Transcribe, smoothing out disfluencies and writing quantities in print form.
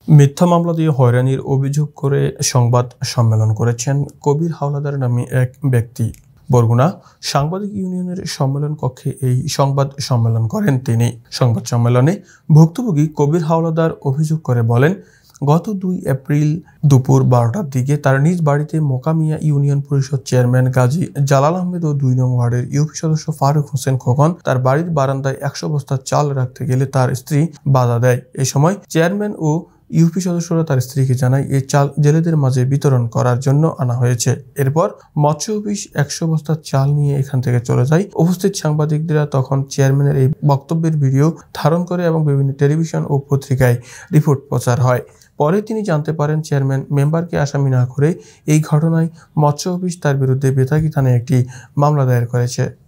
মিথ্যা মামলা দিয়ে হয়রানির অভিযোগ করে সংবাদ সম্মেলন করেছেন কবির হাওলাদার নামে এক ব্যক্তি। বরগুনা সাংবাদিক ইউনিয়নের সম্মেলন কক্ষে এই সংবাদ সম্মেলন করেন তিনি। সংবাদ সম্মেলনে ভুক্তভোগী কবির হাওলাদার অভিযোগ করে বলেন, গত 2 এপ্রিল দুপুর 12টার দিকে তার নিজ বাড়িতে মোকামিয়া ইউনিয়ন পরিষদ চেয়ারম্যান গাজী জালাল আহমেদ ও 2 নং ওয়ার্ডের ইউপি সদস্য ফারুক হোসেন খোকন তার বাড়ির বারান্দায় 100 বস্তা চাল রাখতে গেলে তার স্ত্রী বাধা দেয়। এই সময় চেয়ারম্যান ও ইউপি সদস্যরা তার স্ত্রীকে জানায় এই চাল জেলেদের মাঝে বিতরণ করার জন্য আনা হয়েছে। এরপর মৎস্য অফিস 100 বস্তা চাল নিয়ে এখান থেকে চলে যায়। উপস্থিত সাংবাদিকরা তখন চেয়ারম্যানের এই বক্তব্যের ভিডিও ধারণ করে এবং বিভিন্ন টেলিভিশন ও পত্রিকায় রিপোর্ট প্রচার হয়। পরে তিনি জানতে পারেন চেয়ারম্যান মেম্বারকে আসামি না করে এই ঘটনায় মৎস্য অফিস তার বিরুদ্ধে বেতাগী থানায় একটি মামলা দায়ের করেছে।